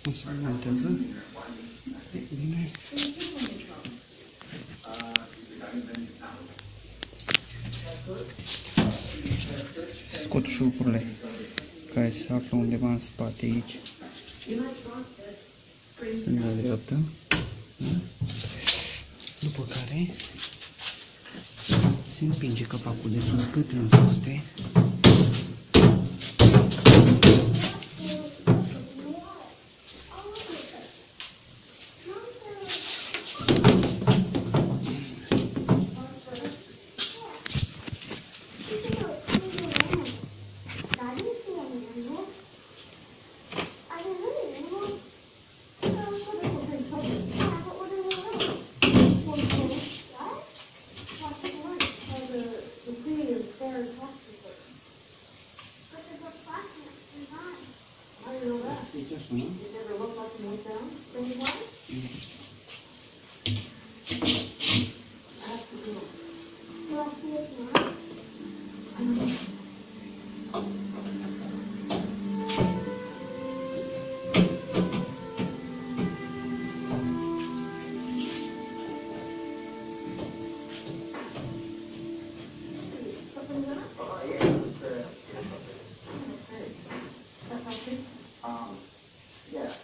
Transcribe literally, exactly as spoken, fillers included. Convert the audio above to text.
Cum se alimentează? E bine. Scot șurpurile care se află undeva în spate aici. Stânga-dreapta. După care se împinge capacul de sus către în spate. Um, yeah.